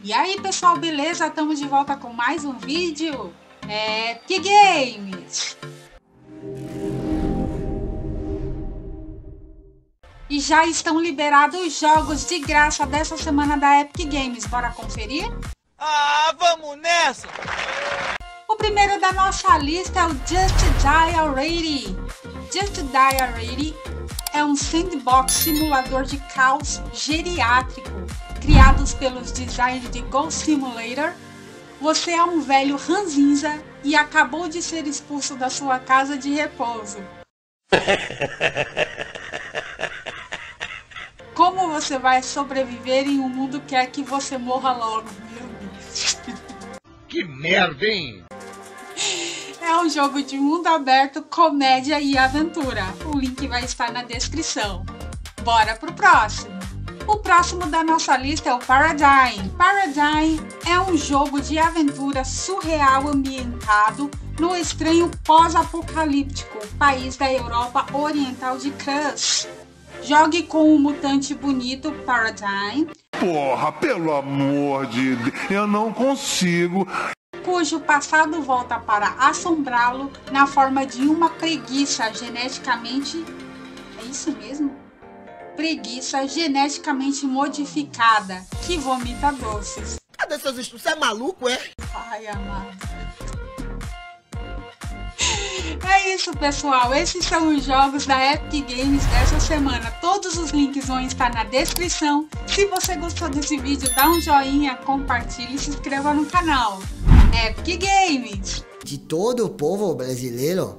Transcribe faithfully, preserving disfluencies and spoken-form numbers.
E aí pessoal, beleza? Estamos de volta com mais um vídeo. Epic Games. E já estão liberados os jogos de graça dessa semana da Epic Games. Bora conferir? Ah, vamos nessa! O primeiro da nossa lista é o Just Die Already. Just Die Already é um sandbox simulador de caos geriátrico, criados pelos designers de Ghost Simulator. Você é um velho ranzinza e acabou de ser expulso da sua casa de repouso. Como você vai sobreviver em um mundo que quer que você morra logo? Meu Deus. Que merda, hein? É um jogo de mundo aberto, comédia e aventura. O link vai estar na descrição. Bora pro próximo. O próximo da nossa lista é o Paradigm. Paradigm é um jogo de aventura surreal ambientado no estranho pós-apocalíptico país da Europa Oriental de Crush. Jogue com o mutante bonito Paradigm. Porra, pelo amor de Deus, eu não consigo. Cujo passado volta para assombrá-lo na forma de uma preguiça geneticamente... É isso mesmo? Preguiça geneticamente modificada que vomita doces. Cadê seus estudos? Você é maluco, é? Ai, amado. É isso, pessoal. Esses são os jogos da Epic Games dessa semana. Todos os links vão estar na descrição. Se você gostou desse vídeo, dá um joinha, compartilhe e se inscreva no canal. Epic Games. De todo o povo brasileiro,